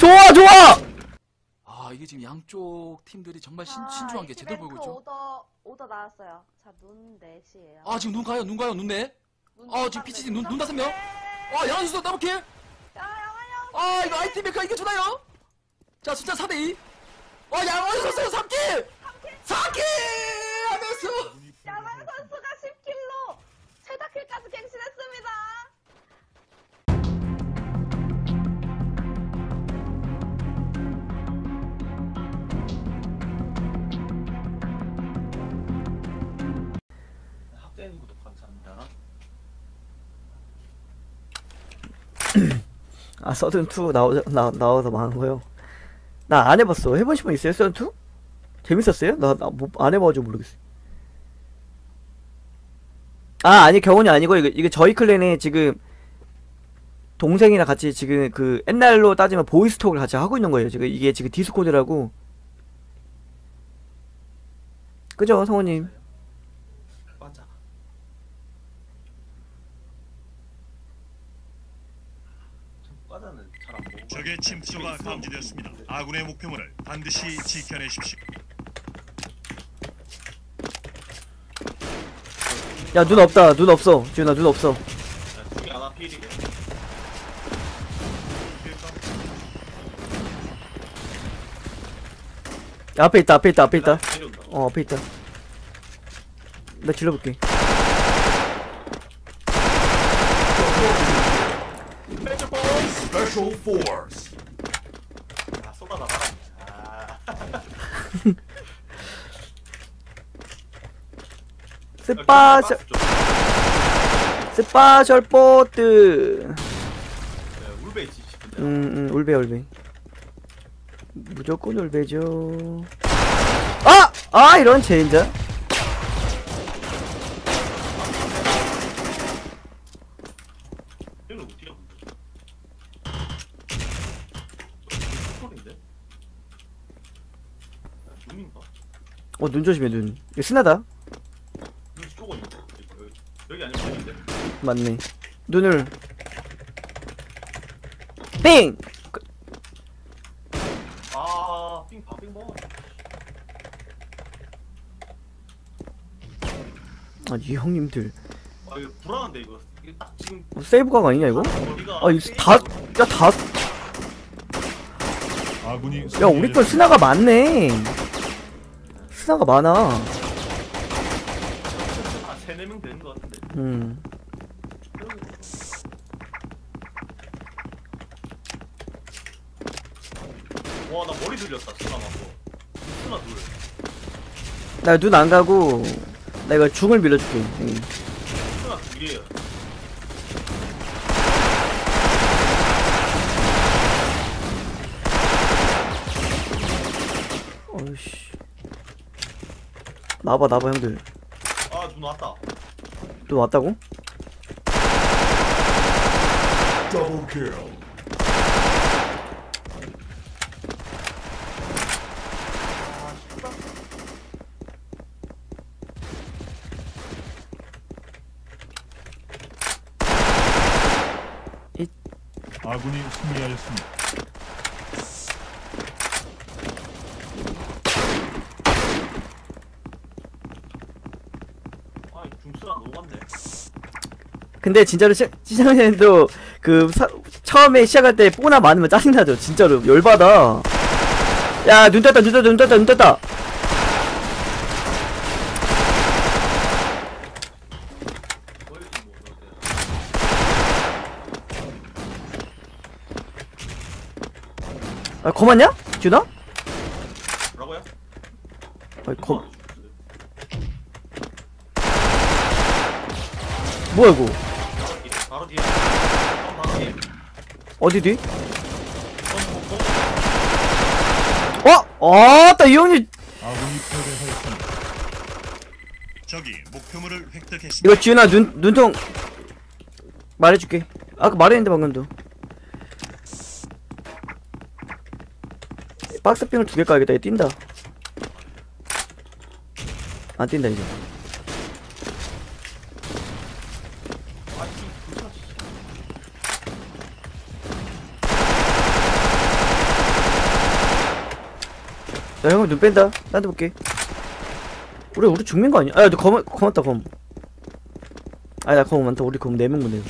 좋아 좋아. 아 이게 지금 양쪽 팀들이 정말 신중한 게 제대로 보이고 있죠. 오더 나왔어요. 자, 눈 넷이에요. 아 지금 눈 가요 눈 내. 지금 PCD 눈 다섯 명. 양한 선수 더블킬. 이거 아이템 메카 이게 주나요? 자 숫자 4대2. 양원 선수 3킬. 4킬 하면서 양한 선수가 10킬로 최다킬까지 갱신했습니다. 학대인 구독 감사합니다. 서든2 나와서 망한 거요. 나 안 해봤어. 해보신 분 있어요? 서든2? 재밌었어요? 나 안 해봐가지고 모르겠어. 아니, 경훈이 아니고, 이게 저희 클랜에 지금, 동생이랑 같이 지금 옛날로 따지면 보이스톡을 같이 하고 있는 거예요. 지금 이게 지금 디스코드라고. 그죠, 성우님? 맞아. 과자는 잘 안 먹어. 적의 침투가 감지되었습니다. 아군의 목표물을 반드시 지켜내십시오. 야, 눈 없다. 눈 없어. 지훈아, 눈 없어. 중이 하나 필이래. 야, 앞에 있다. 앞에 있다. 앞에 있다. 내려온다. 앞에 있다. 나 질러볼게. Special Force. 아, 쏟아 나가. 스파셜 포트. 울베 있지 싶은데. 울베. 무조건 울베죠. 이런 젠장. 얘는 어디야 근데? 소리인데? 눈인가? 눈 조심해, 눈. 이거 스나다. 눈 쪼고 있는데? 여기 아니면 어딘데? 맞네. 눈을. 빙! 빙 먹어. 이 형님들. 이거 불안한데 이거 딱 지금 세이브각 아니냐, 이거? 머리가 다. 아군이 야, 우리 편 스나가 많네. 스나가 많아. 3-4명 되는 것 같은데. 와, 나 머리 들렸다. 스나 맞고. 스나 둘. 나 눈 안 가고, 나 이거 중을 밀어줄게. 스나 둘이에요. 어이씨. 나봐, 형들. 눈 왔다. 또 왔다고? Double kill. 아군이 승리하였습니다. 중스나 녹았네. 근데 진짜로 시청자님도 처음에 시작할 때 뽀나 많으면 짜증나죠. 진짜로 열받아. 야, 눈 떴다. 검았냐? 준아? 뭐라고요? 뭐야 이거? 바로 뒤에. 바로 뒤에. 어디 뒤? 아따 이 형님. 아군이 패배하였습니다. 적이 목표물을 획득했습니다. 이거 지훈아 눈통 말해줄게. 아까 말했는데 방금도. 박스핑을 2개 까야겠다. 얘 뛴다. 안 뛴다 이제. 야, 형, 눈 뺀다. 딴 데 볼게. 우리 죽는 거 아니야? 아, 너 검었다, 검. 아, 나 검 많다. 우리 검 4명 보네.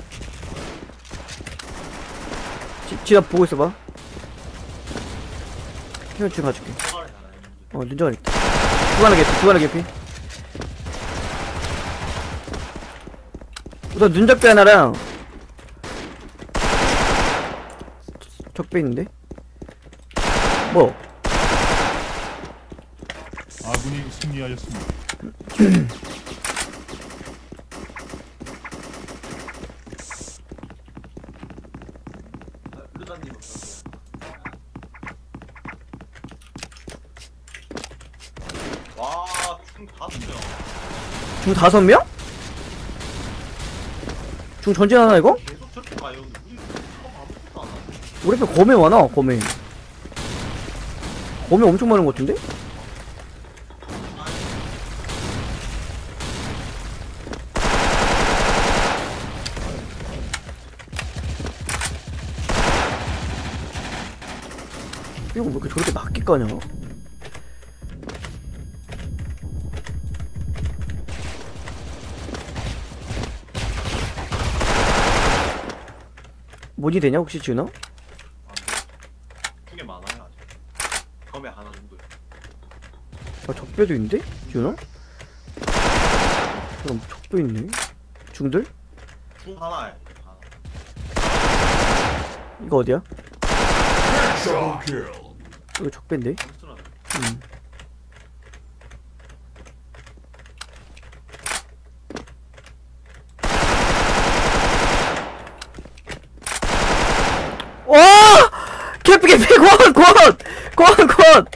지나 보고 있어봐. 형, 지금 가줄게. 눈자가 있다. 두하나 개피. 우선 눈적배 하나랑 적배 있는데? 뭐? 아군이 승리하였습니다. 와, 중 5명. 중 5명? 중 전진하나 이거? 계속 저렇게 가요. 근데 우리 아무것도 안 하네. 우리 편 검에 많아. 검에 엄청 많은 것 같은데? 이거 왜 이렇게 저렇게 낮게 까냐? 뭐니 되냐 혹시 지훈아? 안 돼. 중에 많아요 아직. 검에 하나 정도. 아 적배도 있는데? 지훈아? 그럼 적배 있네. 중들? 중 하나에 하나. 이거 어디야? Double kill. 이거 적배인데? 몬스터라네. 와! 개피 권!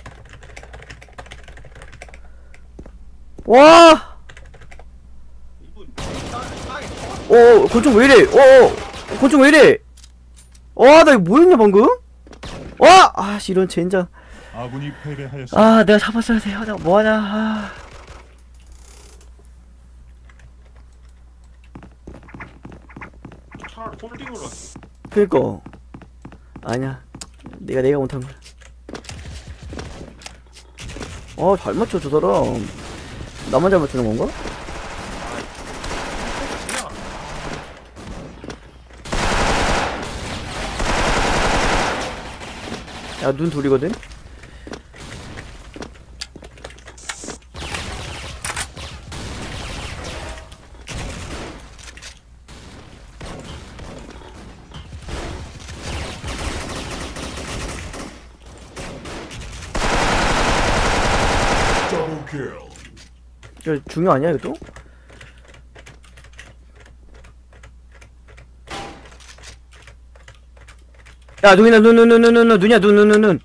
와! 이분 땅에 곤충 왜 이래? 곤충 왜 이래? 와, 나 이거 뭐였냐 방금? 와! 아씨 이런 젠장. 아군이 패배하였습니다. 아, 내가 잡았어야 돼. 내가 뭐하냐? 아. 차라리 홀딩으로 하지. 그니까 아니야. 내가 못한 거야. 잘 맞춰 저 사람. 나만 잘 맞추는 건가? 야, 눈 둘이거든? Double kill. 저 중요 아니야 이것도? 야 눈이다 눈이야 눈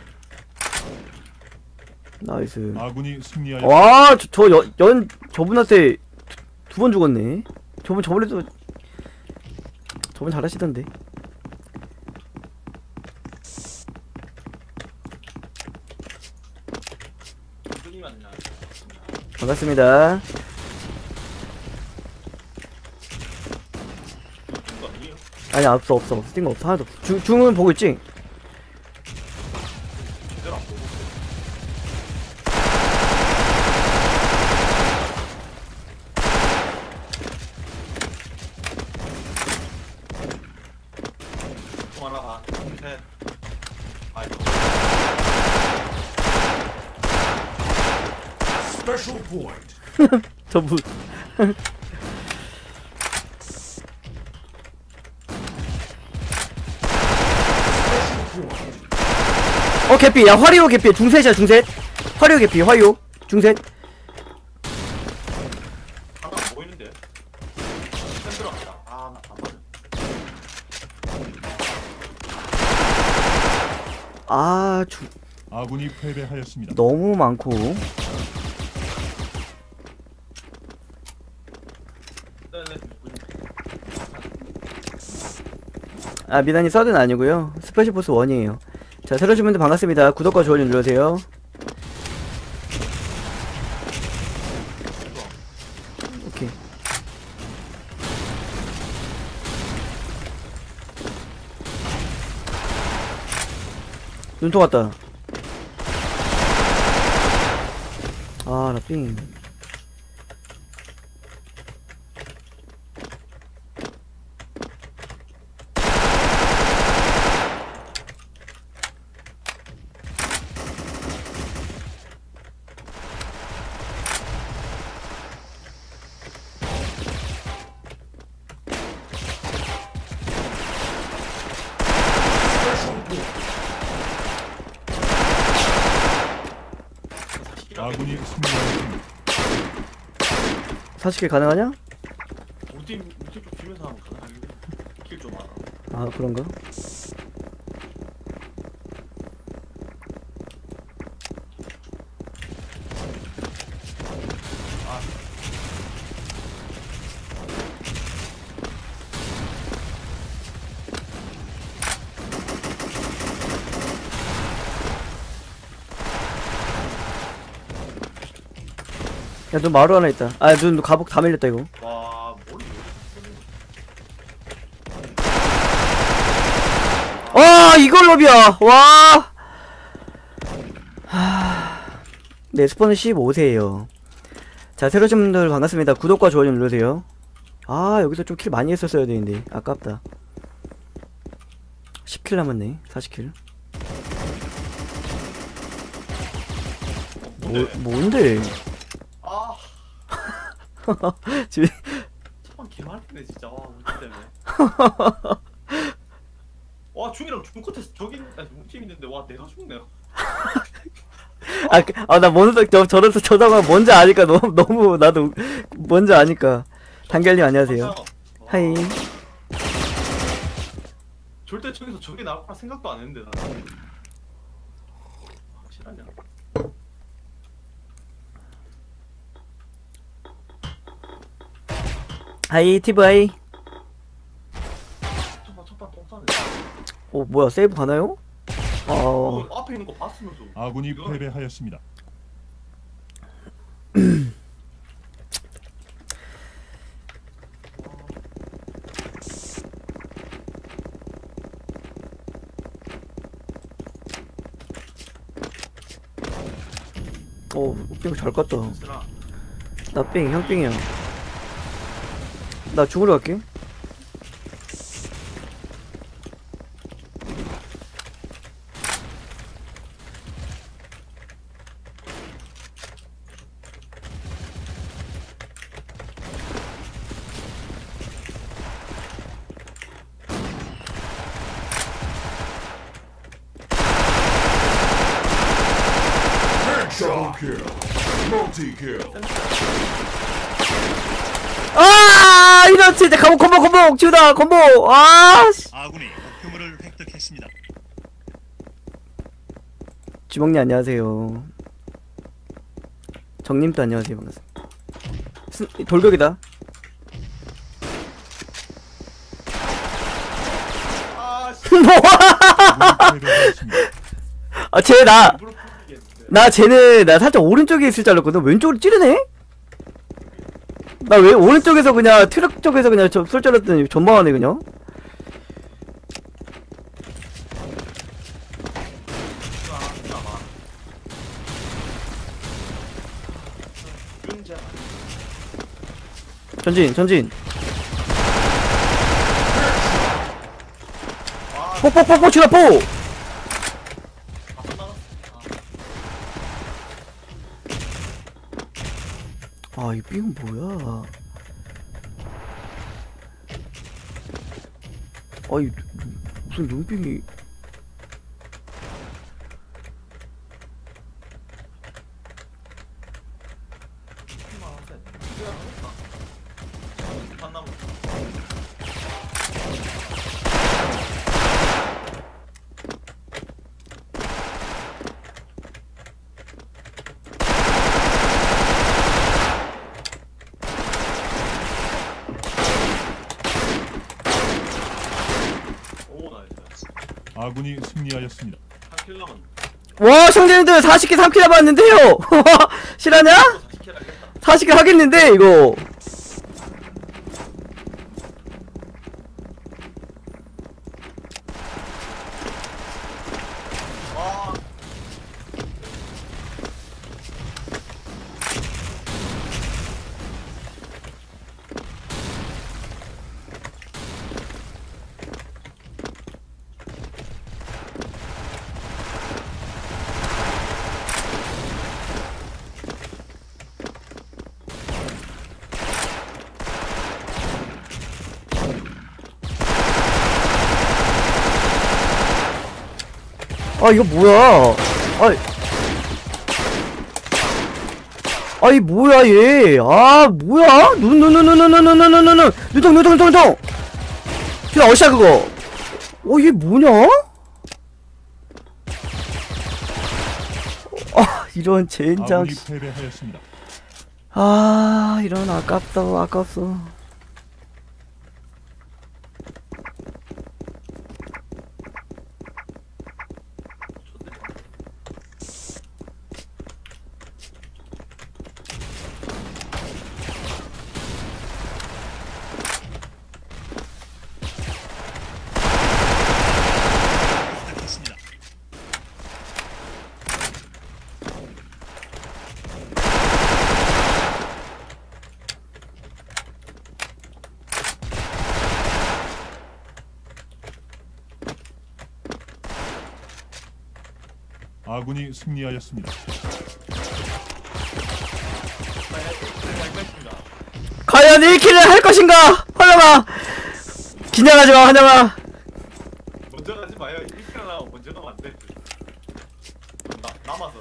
나이스. 아군이 승리하였습니다. 와 저분한테 2번 죽었네. 저번에도 저번 잘하시던데. 반갑습니다. 아니 없어 뛴 거 없어. 하나도 없어. 중은 보고 있지? 제대로 안 보고. 총 하나 봐. 셋. 아이고. Special point. 저분 Special point. 개피. 야 화리오 개피. 중셋이야 중셋. 화리오 개피. 화리오 중셋. 하나 보이는데. 샌 들어갔다. 아, 나안 맞아. 아군이 패배하였습니다. 너무 많고. 미나님 서든 아니고요. 스페셜 보스 1이에요. 자, 새로 오신 분들 반갑습니다. 구독과 좋아요 눌러주세요. 오케이. 눈통 왔다. 아, 나 삥. 아군이 승리하였습니다. 40킬 가능하냐? 우리 팀 좀 주면서 하면 가능하겠네. 킬 좀 많아. 아, 그런가? 야, 눈 마루 하나 있다. 아, 눈 가복 다 밀렸다, 이거. 와, 머리 이걸 로비야! 와! 네, 스폰은 15세에요. 자, 새로 오신 분들 반갑습니다. 구독과 좋아요 좀 눌러주세요. 아, 여기서 좀 킬 많이 했었어야 되는데. 아깝다. 10킬 남았네. 40킬. 뭔데? 아, 지금, 첫번 개말리네 진짜. 와, 우리 때문에. 와, 중이랑 중 끝에 저기 아니 팀 있는데 와 내가 죽네. 나 뭔지, 저 상황 뭔지 아니까 너무, 나도, 뭔지 아니까. 단결님 안녕하세요. 하이. 절대 저기서 저기 나올 거라 생각도 안 했는데 나. 확실하냐? 하이, 티브하이. 첫번 똥 싸네. 뭐야, 세이브 가나요? 앞에 있는 거 봤으면서. 아군이 패배하였습니다. 삥 잘 깠다. 쓰라. 나 삥, 형 삥이야. 나 죽으러 갈게. Double kill. Multi kill. 이런 진짜 콤보 지우다 콤보. 아군이 목표물을 획득했습니다. 주먹님 안녕하세요. 정님도 안녕하세요. 반갑습니다. 돌격이다. 아군이 패배하였습니다. 쟤 일부러 풀리겠는데. 나 살짝 오른쪽에 있을 줄 알았거든. 왼쪽으로 찌르네? 나 왜 오른쪽에서 그냥 트럭 쪽에서 그냥 쏠 줄 알았더니 전방하네 그냥. 전진. 뽀뽀뽀뽀 치라 뽀. 이 삥은 뭐야? 이 무슨 눈빙이? 아군이 승리하였습니다. 한킬 남았네. 와, 형제님들 40킬 3킬 남았는데요. 실화냐? 40킬 하겠다. 40킬 하겠는데 이거. 아 이거 뭐야? 아이 뭐야 얘? 아 뭐야? 눈통. 그냥 어시야 그거. 얘 뭐냐? 아 이런 젠장. 아군이 패배하였습니다. 아 이런 아깝어. 획득했습니다. 아군이 승리하였습니다. 과연 1킬을 할 것인가? 환영아! 긴장하지마 환영아. 먼저 가지 마요. 1킬 나면 먼저 가면 안 돼. 남아서.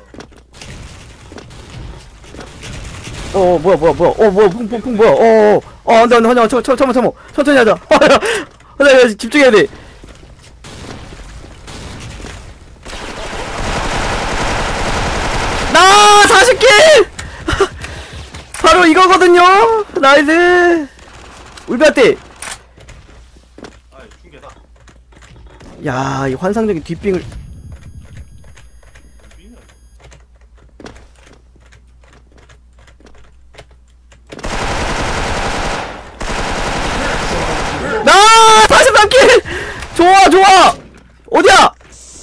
뭐야 풍 뭐야. 안돼 환영아 잠깐만 천천히 하자. 환영아 집중해야 돼. 나 40킬! 바로 이거거든요. 나이스. 울베아떼. 아, 중계다. 야, 이 환상적인 뒷빙을. 나 43킬! 좋아. 어디야?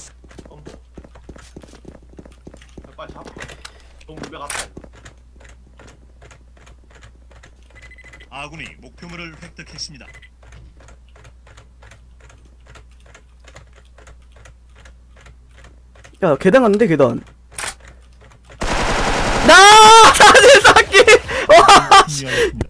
빨리 잡아. 너무 무배 같다. 아군이 목표물을 획득했습니다. 야, 계단 갔는데 계단. 나 44킬! 와! 승리하였습니다.